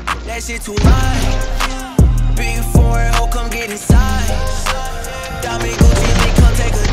That shit too much. Big foreign hoe, come get inside. Diamond Gucci, they come take a